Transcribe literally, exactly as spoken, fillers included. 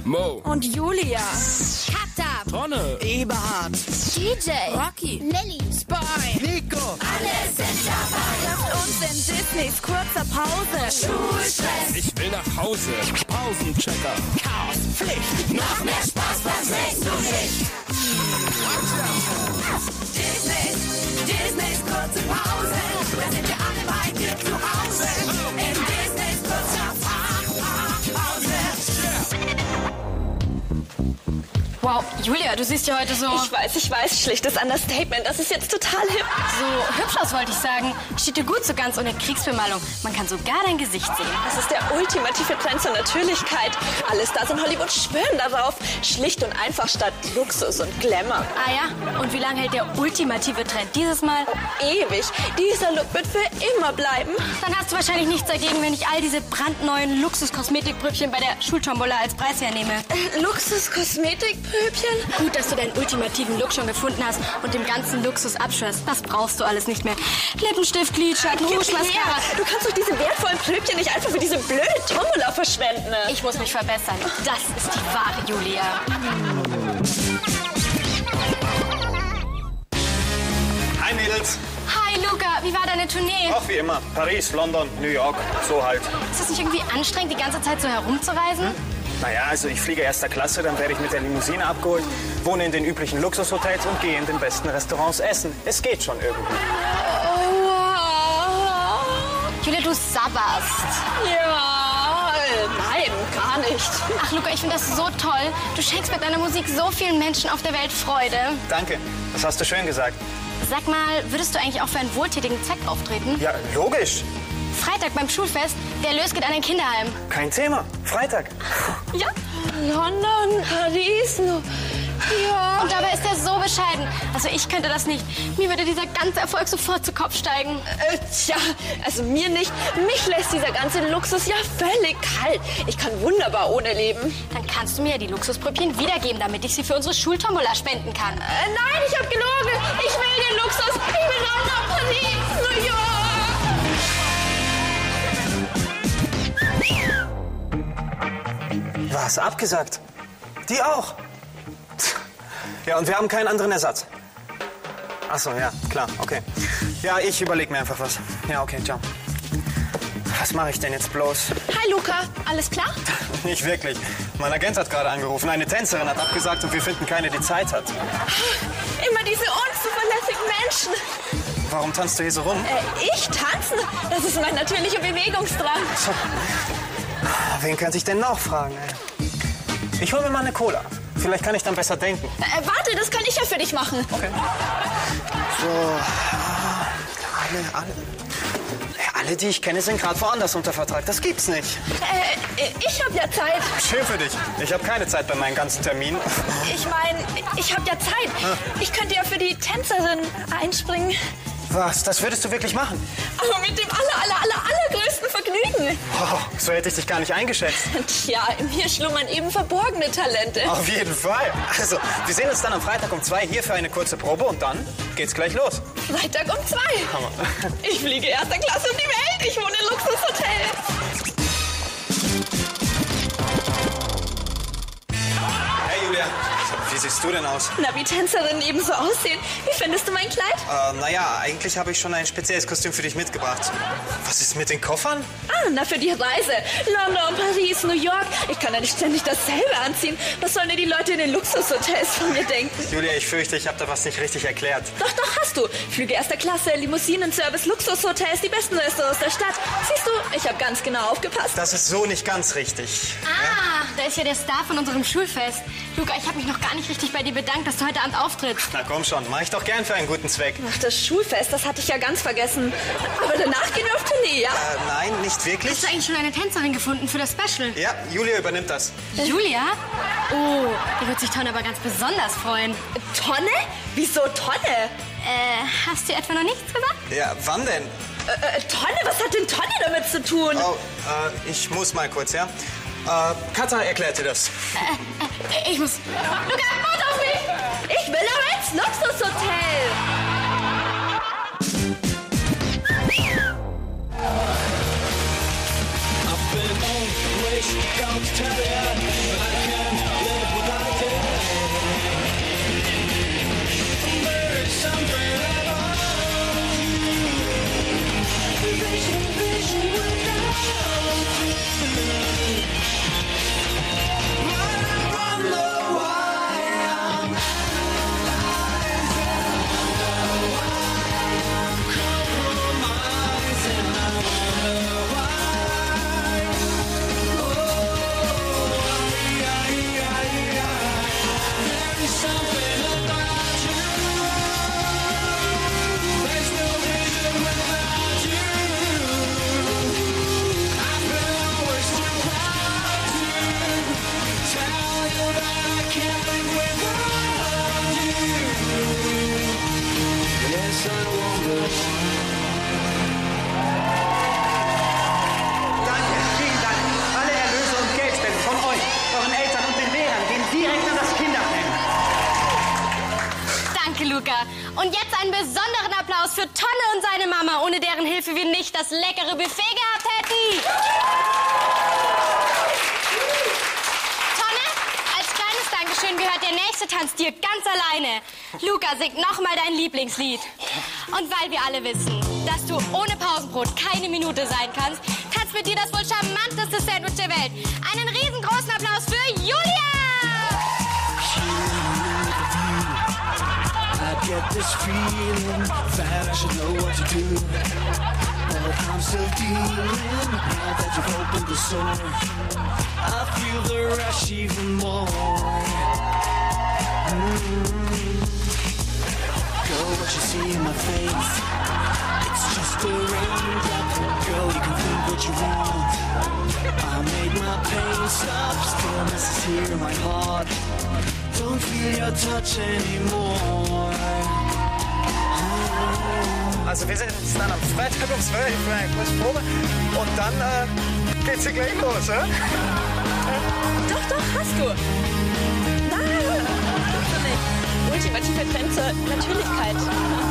Mo. Und Julia. Katja. Tonne. Eberhard. D J. Rocky. Lilly. Spy. Nico. Alle sind dabei. Lasst uns in Disneys kurzer Pause. Schulstress. Ich will nach Hause. Pausenchecker. Chaos. Pflicht. Noch mehr Spaß, was willst du nicht? Disney. Disneys kurze Pause. Da sind wir alle bei dir zu Hause. In Disneys kurzer Pause. Wow, Julia, du siehst ja heute so... Ich weiß, ich weiß, schlichtes Understatement. Das ist jetzt total hip. So hübsch aus, wollte ich sagen. Steht dir gut so ganz ohne Kriegsbemalung. Man kann sogar dein Gesicht sehen. Das ist der ultimative Trend zur Natürlichkeit. Alle Stars in Hollywood schwören darauf. Schlicht und einfach statt Luxus und Glamour. Ah ja? Und wie lange hält der ultimative Trend dieses Mal? Ewig. Dieser Look wird für immer bleiben. Dann hast du wahrscheinlich nichts dagegen, wenn ich all diese brandneuen Luxus-Kosmetikpröbchen bei der Schultombola als Preis hernehme. Äh, Luxus-Kosmetikpröbchen? Gut, dass du deinen ultimativen Look schon gefunden hast und dem ganzen Luxus abschwörst. Das brauchst du alles nicht mehr. Lippenstift, Lidschatten, Rouge, Mascara. Du kannst doch diese wertvollen Pröbchen nicht einfach für diese blöde Tombola verschwenden. Ich muss mich verbessern. Das ist die wahre Julia. Hi Mädels. Hi Luca, wie war deine Tournee? Auch wie immer. Paris, London, New York. So halt. Ist das nicht irgendwie anstrengend, die ganze Zeit so herumzureisen? Naja, also ich fliege erster Klasse, dann werde ich mit der Limousine abgeholt, wohne in den üblichen Luxushotels und gehe in den besten Restaurants essen. Es geht schon irgendwie. Oh, wow. Julia, du sabberst. Ja, äh, nein, gar nicht. Ach Luca, ich finde das so toll. Du schenkst mit deiner Musik so vielen Menschen auf der Welt Freude. Danke, das hast du schön gesagt. Sag mal, würdest du eigentlich auch für einen wohltätigen Zweck auftreten? Ja, logisch. Freitag beim Schulfest, der Erlös geht an ein Kinderheim. Kein Thema. Freitag. Ja? London, Paris, New York. Und dabei ist er so bescheiden. Also ich könnte das nicht. Mir würde dieser ganze Erfolg sofort zu Kopf steigen. Äh, tja, also mir nicht. Mich lässt dieser ganze Luxus ja völlig kalt. Ich kann wunderbar ohne leben. Dann kannst du mir ja die Luxuspröbchen wiedergeben, damit ich sie für unsere Schultombola spenden kann. Äh, nein, ich hab gelogen. Ich will den Luxus. Ich will London, Paris, New York. Was? Abgesagt? Die auch? Ja, und wir haben keinen anderen Ersatz. Ach so, ja, klar, okay. Ja, ich überlege mir einfach was. Ja, okay, ciao. Was mache ich denn jetzt bloß? Hi Luca, alles klar? Nicht wirklich. Mein Agent hat gerade angerufen. Eine Tänzerin hat abgesagt und wir finden keine, die Zeit hat. Immer diese unzuverlässigen Menschen. Warum tanzt du hier so rum? Äh, ich tanzen? Das ist mein natürlicher Bewegungsdrang. So. Wen könnte ich denn noch fragen? Ey? Ich hole mir mal eine Cola. Vielleicht kann ich dann besser denken. Äh, warte, das kann ich ja für dich machen. Okay. So. Alle, alle. Ja, alle, die ich kenne, sind gerade woanders unter Vertrag. Das gibt's nicht. Äh, ich habe ja Zeit. Schön für dich. Ich habe keine Zeit bei meinen ganzen Terminen. Ich meine, ich habe ja Zeit. Ich könnte ja für die Tänzerin einspringen. Was? Das würdest du wirklich machen? Aber mit dem aller, aller, aller, allergrößten Vergnügen. Oh, so hätte ich dich gar nicht eingeschätzt. Tja, in mir schlummern eben verborgene Talente. Auf jeden Fall. Also, wir sehen uns dann am Freitag um zwei hier für eine kurze Probe und dann geht's gleich los. Freitag um zwei. Hammer. Ich fliege erster Klasse um die Welt. Ich wohne in Luxushotels. Hey Julia, wie siehst du denn aus? Na, wie Tänzerinnen eben so aussehen. Wie findest du mein Kleid? Äh, naja, eigentlich habe ich schon ein spezielles Kostüm für dich mitgebracht. Was ist mit den Koffern? Ah, na, für die Reise. London, Paris, New York. Ich kann ja nicht ständig dasselbe anziehen. Was sollen denn die Leute in den Luxushotels von mir denken? Julia, ich fürchte, ich habe da was nicht richtig erklärt. Doch, doch, hast du. Flüge erster Klasse, Limousinen-Service, Luxushotels, die besten Restaurants der Stadt. Siehst du, ich habe ganz genau aufgepasst. Das ist so nicht ganz richtig. Ah, da ist ja der Star von unserem Schulfest. Luca, ich habe mich noch gar nicht richtig bei dir bedankt, dass du heute Abend auftrittst. Na komm schon, mach ich doch gern für einen guten Zweck. Ach, das Schulfest, das hatte ich ja ganz vergessen. Aber danach gehen wir auf Tournee, ja? Äh, nein, nicht wirklich. Hast du eigentlich schon eine Tänzerin gefunden für das Special? Ja, Julia übernimmt das. Julia? Oh, die wird sich Tonne aber ganz besonders freuen. Tonne? Wieso Tonne? Äh, hast du etwa noch nichts gesagt? Ja, wann denn? Äh, äh, Tonne? Was hat denn Tonne damit zu tun? Oh, äh, ich muss mal kurz, ja? Äh, Katja erklärte das. Äh, äh, ich muss... Luca, warte auf mich! Ich will aber ins Luxushotel! I've been on, wish, don't tell ya, but I can't Und jetzt einen besonderen Applaus für Tonne und seine Mama, ohne deren Hilfe wir nicht das leckere Buffet gehabt hätten. Tonne, als kleines Dankeschön gehört der nächste Tanz dir ganz alleine. Luca, sing nochmal dein Lieblingslied. Und weil wir alle wissen, dass du ohne Pausenbrot keine Minute sein kannst, tanzt mit dir das wohl charmanteste Sandwich der Welt. Einen riesengroßen Applaus für Julia! I get this feeling that I should know what to do, but I'm still dealing now that you've opened the door. I feel the rush even more. Mm-hmm. Girl, what you see in my face, it's just a raindrop. Girl, you can think what you want. I made my pain stop, still messes here in my heart. Don't feel your touch anymore. Also wir sind jetzt dann am Freitag um zwölf für eine Kursprobe und dann äh, geht's hier gleich los, oder? Doch, doch, hast du. Nein, doch nicht. Ultimative Grenze, Natürlichkeit.